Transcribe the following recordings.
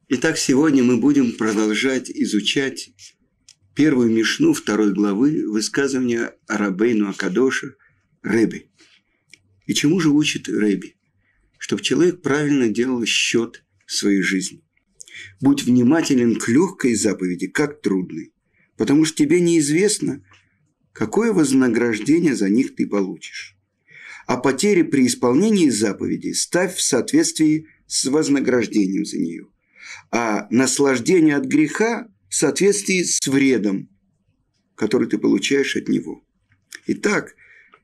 Итак, сегодня мы будем продолжать изучать первую мишну второй главы высказывания Рабейну Акадоша Ребби. И чему же учит Ребби? Чтобы человек правильно делал счет своей жизни. Будь внимателен к легкой заповеди, как трудной, потому что тебе неизвестно, какое вознаграждение за них ты получишь. А потери при исполнении заповеди ставь в соответствии с вознаграждением за нее. А наслаждение от греха в соответствии с вредом, который ты получаешь от него. Итак,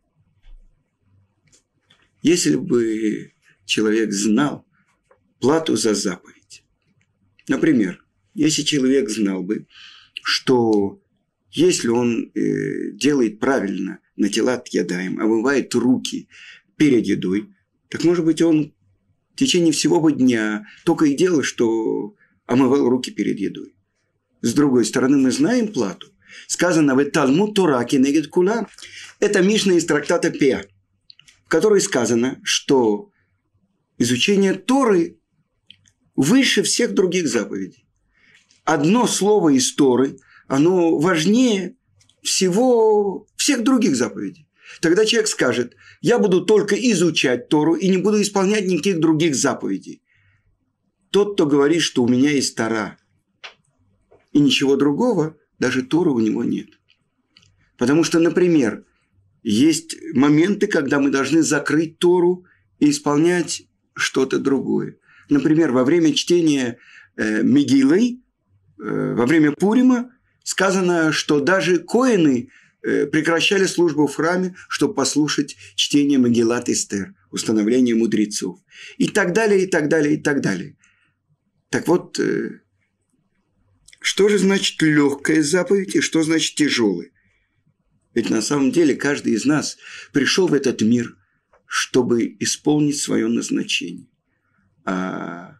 если бы человек знал плату за заповедь, например, если человек знал бы, что если он делает правильно натилат ядаем, омывает руки перед едой, так может быть он в течение всего бы дня только и делал, что омывал руки перед едой. С другой стороны, мы знаем плату. Сказано в Талмуд Тора кенегед кулам. Это Мишна из трактата Пеа, в которой сказано, что изучение Торы выше всех других заповедей. Одно слово из Торы, оно важнее всех других заповедей. Тогда человек скажет: я буду только изучать Тору и не буду исполнять никаких других заповедей. Тот, кто говорит, что у меня есть Тора и ничего другого, даже Торы у него нет. Потому что, например, есть моменты, когда мы должны закрыть Тору и исполнять что-то другое. Например, во время чтения Мегилы, во время Пурима, сказано, что даже коэны прекращали службу в храме, чтобы послушать чтение Мегилат Эстер, установление мудрецов. И так далее, и так далее, и так далее. Так вот, что же значит легкая заповедь и что значит тяжелая? Ведь на самом деле каждый из нас пришел в этот мир, чтобы исполнить свое назначение. А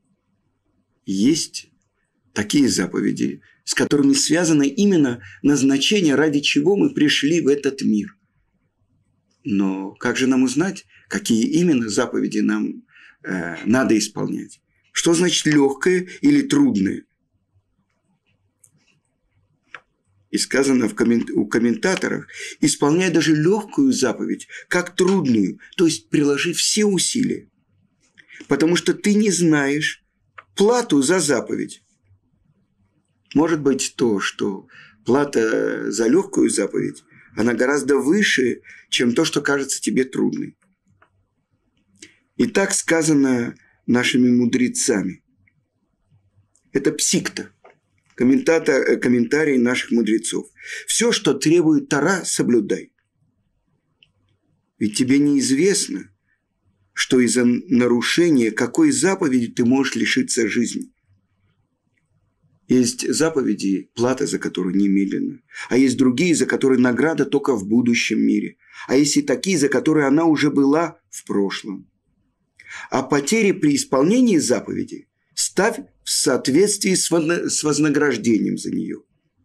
есть такие заповеди, с которыми связано именно назначение, ради чего мы пришли в этот мир. Но как же нам узнать, какие именно заповеди нам надо исполнять? Что значит легкое или трудное? И сказано у комментаторов: исполняй даже легкую заповедь, как трудную, то есть приложи все усилия. Потому что ты не знаешь плату за заповедь. Может быть то, что плата за легкую заповедь, она гораздо выше, чем то, что кажется тебе трудной. И так сказано нашими мудрецами. Это псикта, комментарий наших мудрецов. Все, что требует Тора, соблюдай. Ведь тебе неизвестно, что из-за нарушения какой заповеди ты можешь лишиться жизни. Есть заповеди, плата за которую немедленно. А есть другие, за которые награда только в будущем мире. А есть и такие, за которые она уже была в прошлом. А потери при исполнении заповеди ставь в соответствии с вознаграждением за нее.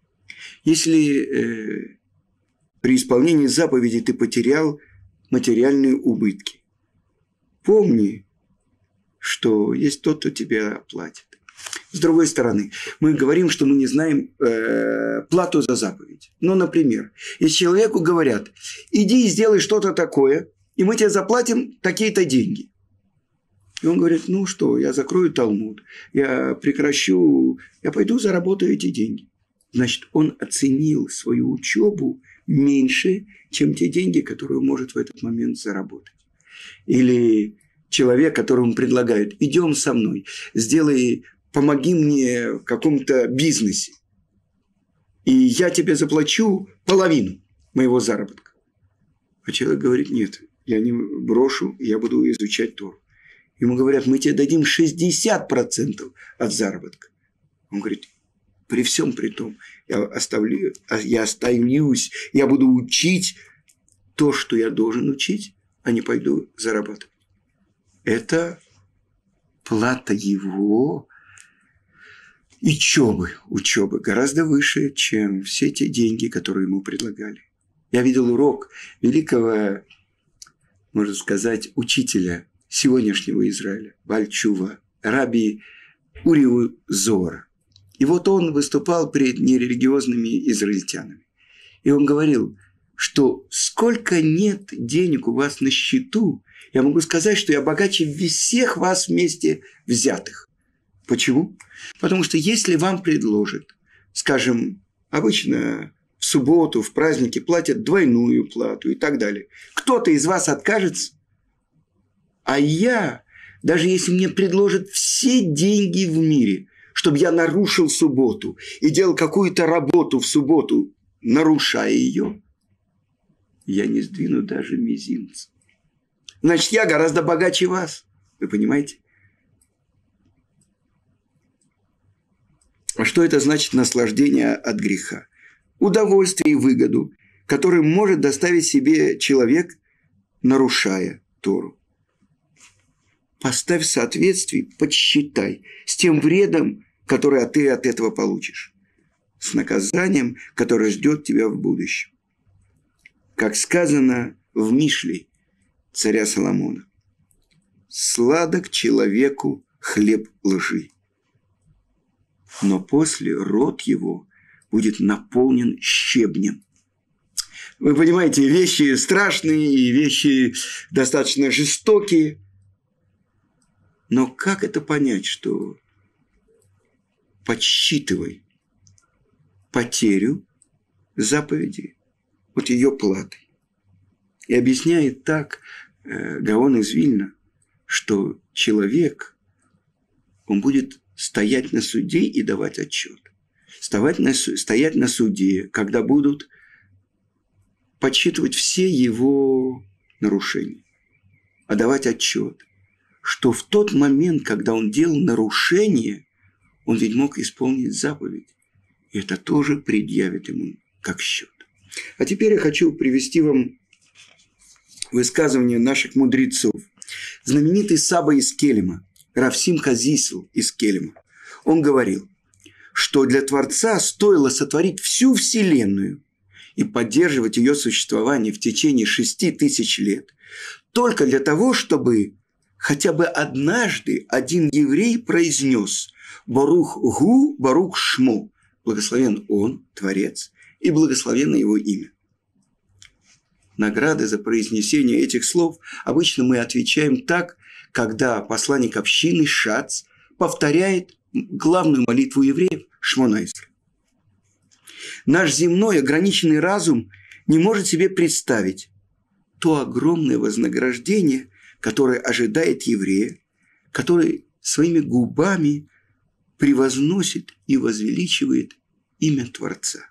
Если при исполнении заповеди ты потерял материальные убытки, помни, что есть тот, кто тебя оплатит. С другой стороны, мы говорим, что мы не знаем плату за заповедь. Ну, например, если человеку говорят: иди и сделай что-то такое, и мы тебе заплатим такие-то деньги. И он говорит: ну что, я закрою Талмуд, я прекращу, я пойду заработаю эти деньги. Значит, он оценил свою учебу меньше, чем те деньги, которые он может в этот момент заработать. Или человек, которому предлагают: идем со мной, помоги мне в каком-то бизнесе, и я тебе заплачу половину моего заработка. А человек говорит: нет, я не брошу, я буду изучать Тору. Ему говорят: мы тебе дадим 60% от заработка. Он говорит: при всем при том, я остаюсь, я буду учить то, что я должен учить, а не пойду зарабатывать. Это плата его учебы гораздо выше, чем все те деньги, которые ему предлагали. Я видел урок великого, можно сказать, учителя сегодняшнего Израиля, Баль Тшува, Раби Уриу Зора. И вот он выступал перед нерелигиозными израильтянами. И он говорил, что сколько нет денег у вас на счету, я могу сказать, что я богаче всех вас вместе взятых. Почему? Потому что если вам предложат, скажем, обычно в субботу, в праздники платят двойную плату и так далее, кто-то из вас откажется, а я, даже если мне предложат все деньги в мире, чтобы я нарушил субботу и делал какую-то работу в субботу, нарушая ее, я не сдвину даже мизинца. Значит, я гораздо богаче вас. Вы понимаете? А что это значит наслаждение от греха? Удовольствие и выгоду, которую может доставить себе человек, нарушая Тору. Поставь в соответствии, подсчитай с тем вредом, который ты от этого получишь, с наказанием, которое ждет тебя в будущем. Как сказано в Мишле царя Соломона: «Сладок человеку хлеб лжи, но после рот его будет наполнен щебнем». Вы понимаете, вещи страшные и вещи достаточно жестокие. Но как это понять, что подсчитывай потерю заповеди от ее платы? И объясняет так Гаон из Вильна, что человек, он будет стоять на суде и давать отчет. Стоять на суде, когда будут подсчитывать все его нарушения, а давать отчет, что в тот момент, когда он делал нарушение, он ведь мог исполнить заповедь. И это тоже предъявит ему как счет. А теперь я хочу привести вам высказывание наших мудрецов. Знаменитый Саба из Келема, Рав Симха Зисл из Келема, он говорил, что для Творца стоило сотворить всю Вселенную и поддерживать ее существование в течение 6000 лет только для того, чтобы хотя бы однажды один еврей произнес «Барух Гу, Барух Шмо», благословен он, Творец, и благословенно его имя. Награды за произнесение этих слов обычно мы отвечаем так, когда посланник общины Шац повторяет главную молитву евреев Шмона Эсрей. Наш земной ограниченный разум не может себе представить то огромное вознаграждение, которое ожидает еврея, который своими губами превозносит и возвеличивает имя Творца.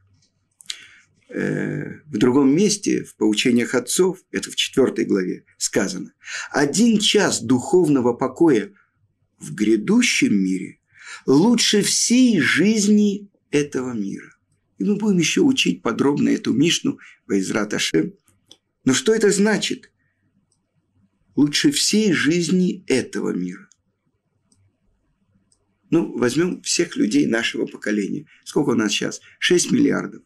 В другом месте, в поучениях отцов, это в 4 главе, сказано: 1 час духовного покоя в грядущем мире лучше всей жизни этого мира. И мы будем еще учить подробно эту Мишну Ваизрат Ашем. Но что это значит? Лучше всей жизни этого мира. Ну, возьмем всех людей нашего поколения. Сколько у нас сейчас? 6 миллиардов.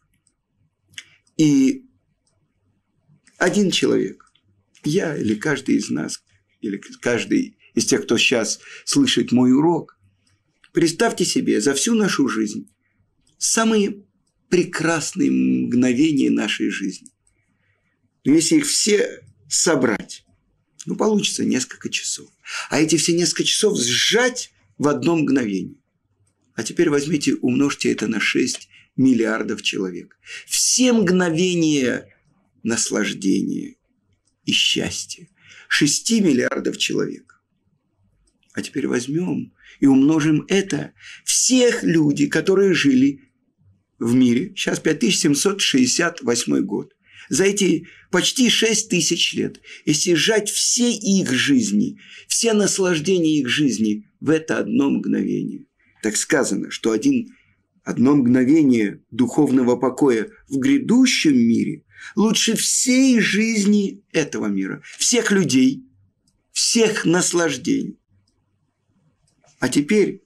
И один человек, я или каждый из нас, или каждый из тех, кто сейчас слышит мой урок, представьте себе за всю нашу жизнь самые прекрасные мгновения нашей жизни. Но если их все собрать, получится несколько часов. А эти все несколько часов сжать в одно мгновение. А теперь возьмите, умножьте это на 6 миллиардов человек. Все мгновения наслаждения и счастья 6 миллиардов человек. А теперь возьмем и умножим это всех людей, которые жили в мире. Сейчас 5768 год. За эти почти 6000 лет, если сжать все их жизни, все наслаждения их жизни в это одно мгновение, так сказано, что одно мгновение духовного покоя в грядущем мире лучше всей жизни этого мира, всех людей, всех наслаждений. А теперь,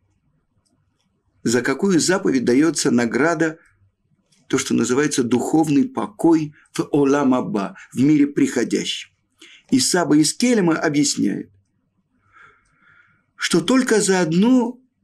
за какую заповедь дается награда, то, что называется духовный покой в Олам Аба, в мире приходящем? И Саба из Келема объясняет, что только за одно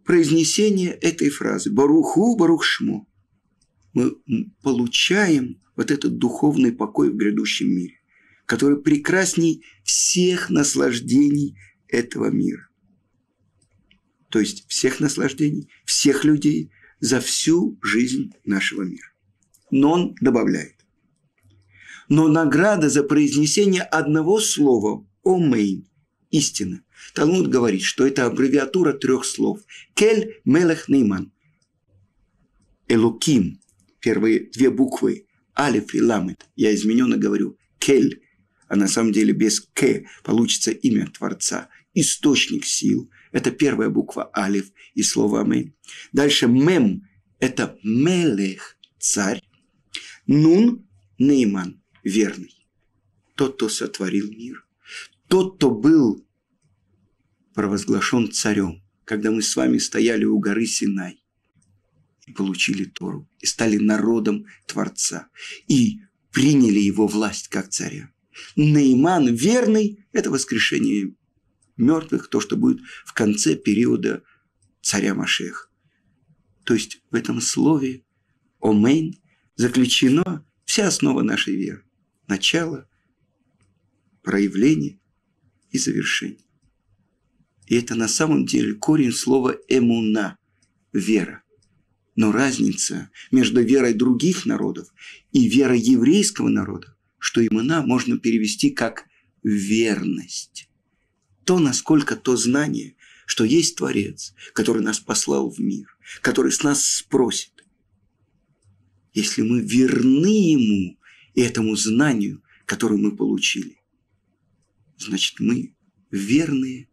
произнесения этой фразы «Баруху, Барух Шмо» мы получаем вот этот духовный покой в грядущем мире, который прекрасней всех наслаждений этого мира. То есть всех наслаждений, всех людей за всю жизнь нашего мира. Но он добавляет. Но награда за произнесение одного слова «Омейн» – истина. Талмуд говорит, что это аббревиатура 3 слов. «Кель мелех нейман». «Элоким» – первые 2 буквы «Алиф» и «Ламет». Я измененно говорю «Кель», а на самом деле без «К» получится имя Творца. Источник сил. Это первая буква «Алиф» и слово «Амейн». Дальше «Мем» – это «Мелех» – царь. «Нун» – «Нейман» – верный. Тот, кто сотворил мир. Тот, кто был провозглашен царем, когда мы с вами стояли у горы Синай и получили Тору, и стали народом Творца, и приняли его власть как царя. Нейман, верный, это воскрешение мертвых, то, что будет в конце периода царя Машеха. То есть в этом слове «Омейн» заключена вся основа нашей веры. Начало, проявление и завершение. И это на самом деле корень слова «эмуна» – вера. Но разница между верой других народов и верой еврейского народа, что эмуна можно перевести как верность. То, насколько то знание, что есть Творец, который нас послал в мир, который с нас спросит. Если мы верны Ему и этому знанию, которое мы получили, значит, мы верные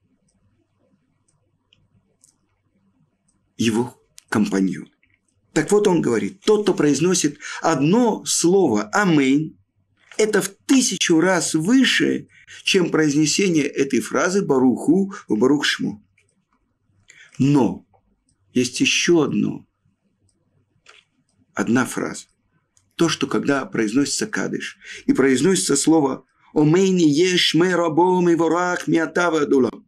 Его компаньоны. Так вот он говорит, тот, кто произносит одно слово «Амейн», это в 1000 раз выше, чем произнесение этой фразы «Баруху» в «Барух Шмо». Но есть еще одна фраза. То, что когда произносится кадыш и произносится слово «Омейни еш ме рабом и ворах миатава дулам».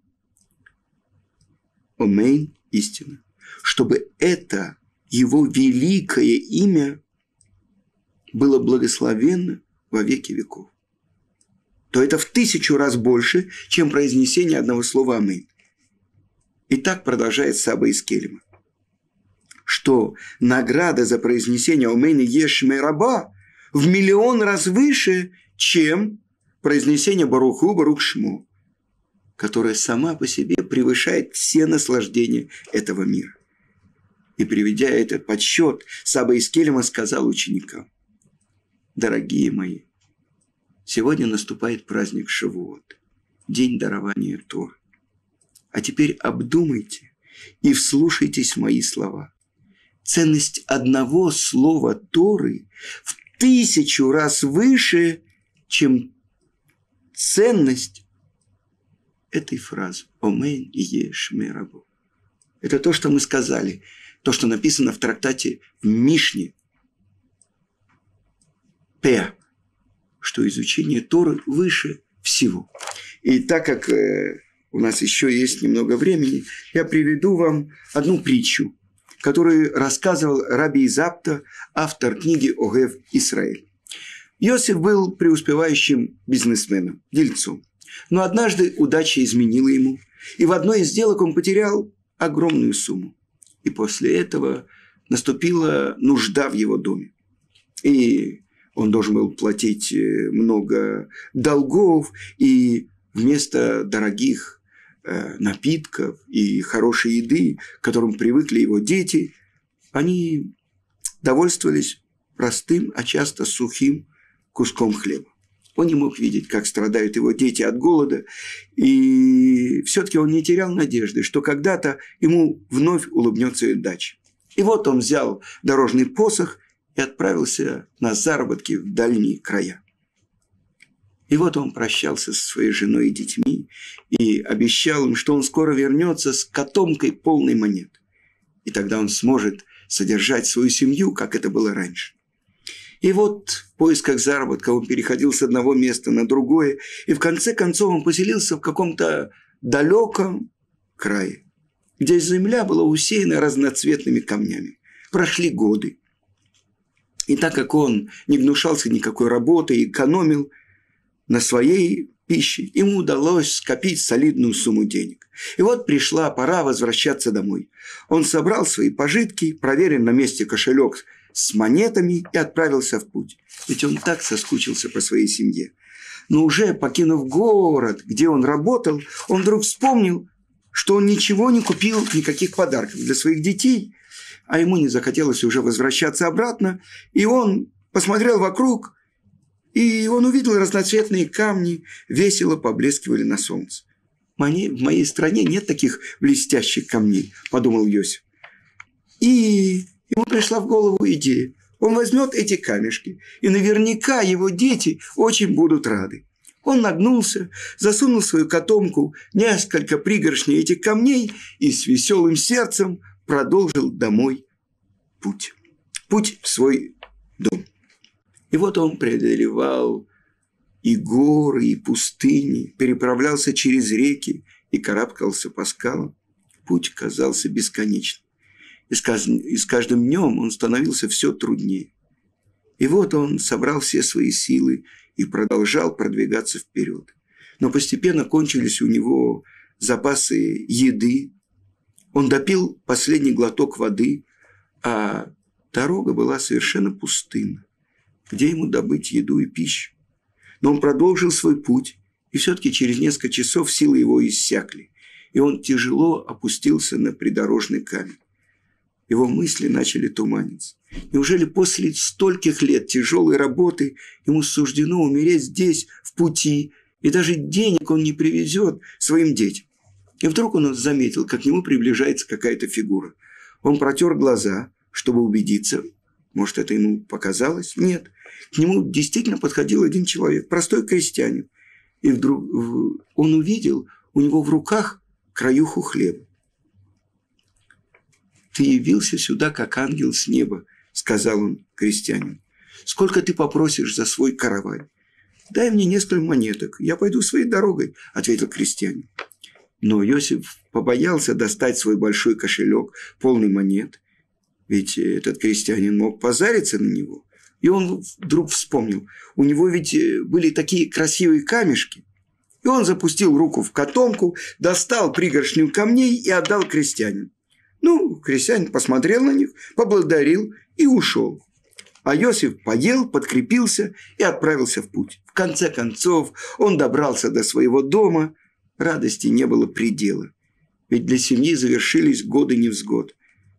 Омейн – истина. Чтобы это его великое имя было благословенно во веки веков, то это в 1000 раз больше, чем произнесение одного слова «Аминь». И так продолжает Саба из Келема, что награда за произнесение «Аминь еш ме раба» в 1 000 000 раз выше, чем произнесение «Баруху, Барух Шмо», которое сама по себе превышает все наслаждения этого мира. И приведя этот подсчет, Саба из Келема сказал ученикам: «Дорогие мои, сегодня наступает праздник Шавуот, день дарования Торы. А теперь обдумайте и вслушайтесь в мои слова. Ценность одного слова Торы в 1000 раз выше, чем ценность этой фразы «Омейн еш ме рабо». Это то, что мы сказали, то, что написано в трактате в Мишне, П, что изучение Торы выше всего. И так как у нас еще есть немного времени, я приведу вам одну притчу, которую рассказывал Раби Изапта, автор книги Огев Исраэль. Иосиф был преуспевающим бизнесменом, дельцом. Но однажды удача изменила ему, и в одной из сделок он потерял огромную сумму. И после этого наступила нужда в его доме. И он должен был платить много долгов, и вместо дорогих напитков и хорошей еды, к которым привыкли его дети, они довольствовались простым, а часто сухим куском хлеба. Он не мог видеть, как страдают его дети от голода, и все-таки он не терял надежды, что когда-то ему вновь улыбнется удача. И вот он взял дорожный посох и отправился на заработки в дальние края. И вот он прощался со своей женой и детьми и обещал им, что он скоро вернется с котомкой полной монет. И тогда он сможет содержать свою семью, как это было раньше. И вот в поисках заработка он переходил с одного места на другое, и в конце концов он поселился в каком-то далеком крае. где земля была усеяна разноцветными камнями. Прошли годы. И так как он не гнушался никакой работы и экономил на своей пище, ему удалось скопить солидную сумму денег. И вот пришла пора возвращаться домой. Он собрал свои пожитки, проверил на месте кошелек с монетами и отправился в путь. Ведь он так соскучился по своей семье. Но уже покинув город, где он работал, он вдруг вспомнил, что он ничего не купил, никаких подарков для своих детей, а ему не захотелось уже возвращаться обратно, и он посмотрел вокруг, и он увидел разноцветные камни, весело поблескивали на солнце. В моей стране нет таких блестящих камней, подумал Йосиф. И ему пришла в голову идея. Он возьмет эти камешки, и наверняка его дети очень будут рады. Он нагнулся, засунул в свою котомку несколько пригоршней этих камней и с веселым сердцем продолжил домой путь. Путь в свой дом. И вот он преодолевал и горы, и пустыни, переправлялся через реки и карабкался по скалам. Путь казался бесконечным. И с каждым днем он становился все труднее. И вот он собрал все свои силы и продолжал продвигаться вперед. Но постепенно кончились у него запасы еды. Он допил последний глоток воды, а дорога была совершенно пустынна. Где ему добыть еду и пищу? Но он продолжил свой путь, и все-таки через несколько часов силы его иссякли, и он тяжело опустился на придорожный камень. Его мысли начали туманиться. Неужели после стольких лет тяжелой работы ему суждено умереть здесь, в пути, и даже денег он не привезет своим детям? И вдруг он заметил, как к нему приближается какая-то фигура. Он протер глаза, чтобы убедиться. Может, это ему показалось? Нет. К нему действительно подходил один человек, простой крестьянин. И вдруг он увидел у него в руках краюху хлеба. «Ты явился сюда, как ангел с неба», – сказал он крестьянину. «Сколько ты попросишь за свой каравай?» «Дай мне несколько монеток, я пойду своей дорогой», – ответил крестьянин. Но Йосиф побоялся достать свой большой кошелек, полный монет. Ведь этот крестьянин мог позариться на него. И он вдруг вспомнил, у него ведь были такие красивые камешки. И он запустил руку в котомку, достал пригоршню камней и отдал крестьянину. Ну, крестьянин посмотрел на них, поблагодарил и ушел. А Йосиф поел, подкрепился и отправился в путь. В конце концов, он добрался до своего дома. Радости не было предела. Ведь для семьи завершились годы невзгод.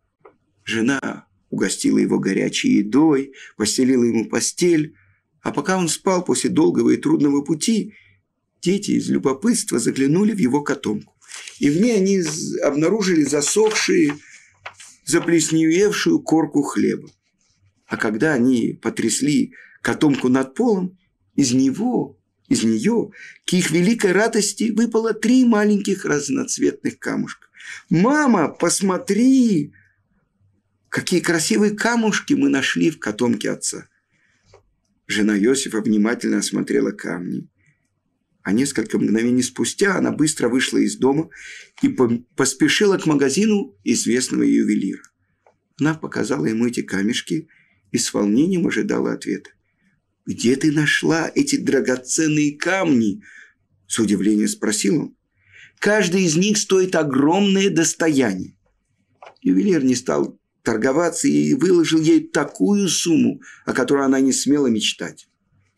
Жена угостила его горячей едой, постелила ему постель. А пока он спал после долгого и трудного пути, дети из любопытства заглянули в его котомку. И в ней они обнаружили засохшую, заплесневевшую корку хлеба. А когда они потрясли котомку над полом, из нее, к их великой радости, выпало 3 маленьких разноцветных камушка. «Мама, посмотри, какие красивые камушки мы нашли в котомке отца!» Жена Йосифа внимательно осмотрела камни. А несколько мгновений спустя она быстро вышла из дома и поспешила к магазину известного ювелира. Она показала ему эти камешки и с волнением ожидала ответа. «Где ты нашла эти драгоценные камни?» – с удивлением спросил он. «Каждый из них стоит огромное достояние». Ювелир не стал торговаться и выложил ей такую сумму, о которой она не смела мечтать.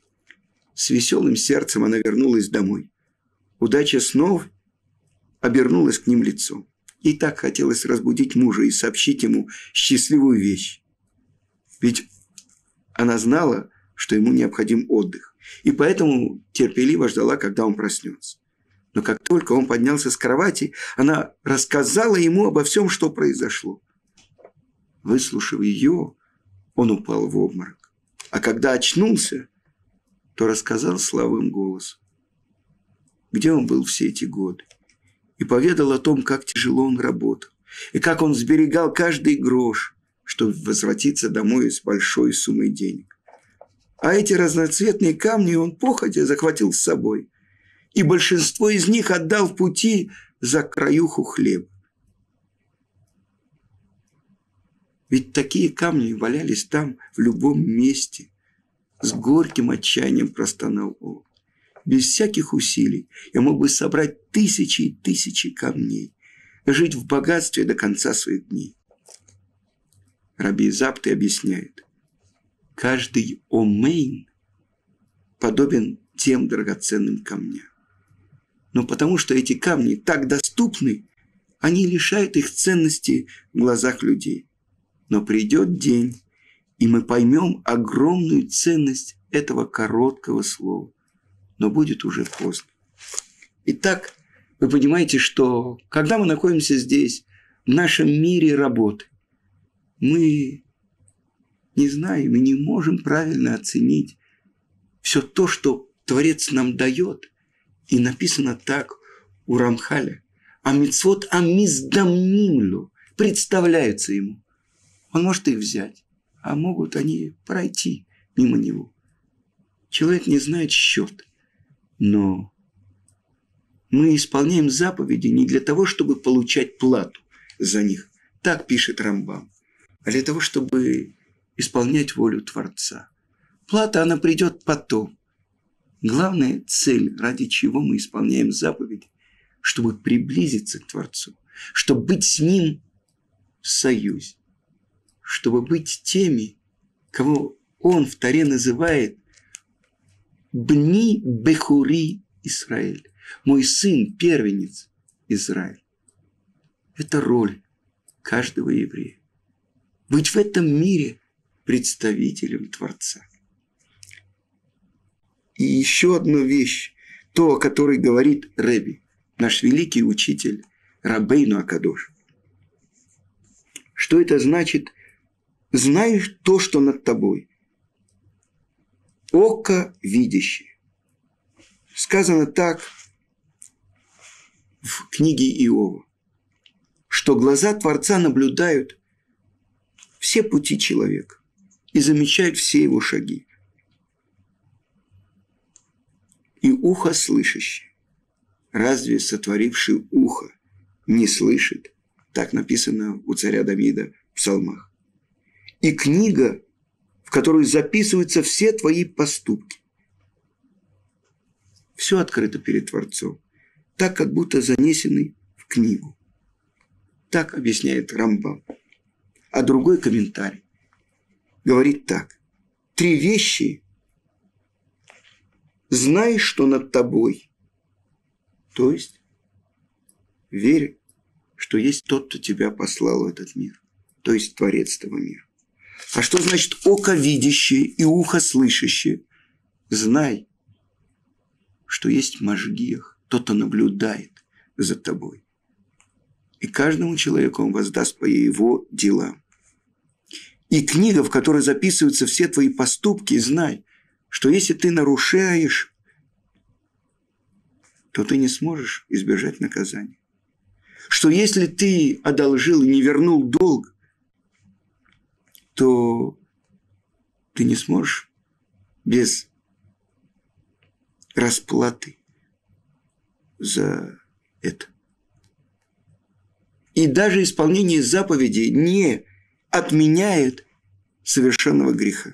С веселым сердцем она вернулась домой. Удача снова обернулась к ним лицом. Ей так хотелось разбудить мужа и сообщить ему счастливую вещь. Ведь она знала, что ему необходим отдых, и поэтому терпеливо ждала, когда он проснется. Но как только он поднялся с кровати, она рассказала ему обо всем, что произошло. Выслушав ее, он упал в обморок. А когда очнулся, то рассказал слабым голосом, где он был все эти годы, и поведал о том, как тяжело он работал, и как он сберегал каждый грош, чтобы возвратиться домой с большой суммой денег. А эти разноцветные камни он походя захватил с собой, и большинство из них отдал в пути за краюху хлеба. Ведь такие камни валялись там в любом месте. С горьким отчаянием простонал он. Без всяких усилий я мог бы собрать тысячи и тысячи камней, жить в богатстве до конца своих дней. Раби Запты объясняет, каждый омейн подобен тем драгоценным камням. Но потому что эти камни так доступны, они лишают их ценности в глазах людей. Но придет день, и мы поймем огромную ценность этого короткого слова. Но будет уже поздно. Итак, вы понимаете, что когда мы находимся здесь, в нашем мире работы, мы не знаем и не можем правильно оценить все то, что Творец нам дает. И написано так у Рамхаля. Амитцвот амиздамнимлю представляются ему. Он может их взять, а могут они пройти мимо него. Человек не знает счета. Но мы исполняем заповеди не для того, чтобы получать плату за них. Так пишет Рамбам. А для того, чтобы исполнять волю Творца. Плата, она придет потом. Главная цель, ради чего мы исполняем заповеди, чтобы приблизиться к Творцу, чтобы быть с Ним в союзе, чтобы быть теми, кого Он в Торе называет «Бни Бехури Исраэль», мой сын, первенец Израиль. Это роль каждого еврея. Быть в этом мире представителем Творца. И еще одна вещь, то, о которой говорит Реби, наш великий учитель Рабейну Акадош. Что это значит? Знаешь то, что над тобой. Око видящее. Сказано так в книге Иова, что глаза Творца наблюдают все пути человека и замечают все его шаги. И ухо слышащее. Разве сотворивший ухо не слышит? Так написано у царя Давида в псалмах. И книга, в которой записываются все твои поступки. Все открыто перед Творцом. Так, как будто занесены в книгу. Так объясняет Рамбам. А другой комментарий говорит так. 3 вещи знай, что над тобой. То есть, верь, что есть тот, кто тебя послал в этот мир. То есть, Творец этого мира. А что значит око видящее и ухо слышащее? Знай, что есть Машгиах, тот, кто наблюдает за тобой. И каждому человеку он воздаст по его делам. И книга, в которой записываются все твои поступки, знай, что если ты нарушаешь, то ты не сможешь избежать наказания. Что если ты одолжил и не вернул долг, то ты не сможешь без расплаты за это. И даже исполнение заповедей не отменяет совершенного греха.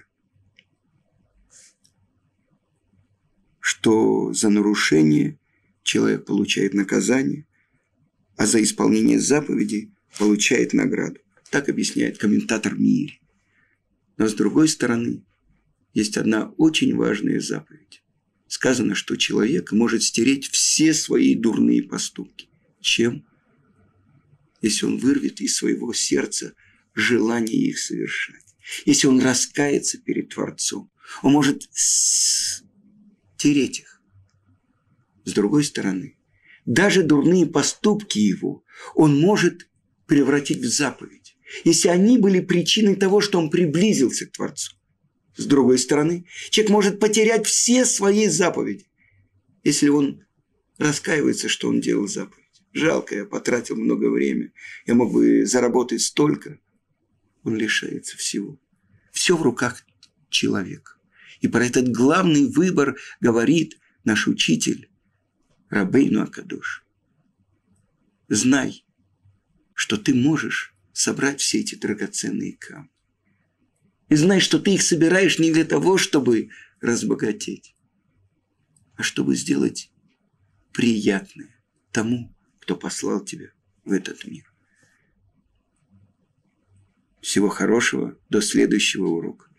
Что за нарушение человек получает наказание, а за исполнение заповедей получает награду. Так объясняет комментатор Мири. Но с другой стороны, есть одна очень важная заповедь. Сказано, что человек может стереть все свои дурные поступки. Чем? Если он вырвет из своего сердца желание их совершать. Если он раскается перед Творцом, он может стереть их. С другой стороны, даже дурные поступки его он может превратить в заповедь, если они были причиной того, что он приблизился к Творцу. С другой стороны, человек может потерять все свои заповеди, если он раскаивается, что он делал заповедь. Жалко, я потратил много времени, я мог бы заработать столько. Он лишается всего. Все в руках человека. И про этот главный выбор говорит наш учитель Рабейну Акадош. Знай, что ты можешь собрать все эти драгоценные камни. И знай, что ты их собираешь не для того, чтобы разбогатеть, а чтобы сделать приятное тому, кто послал тебя в этот мир. Всего хорошего, до следующего урока.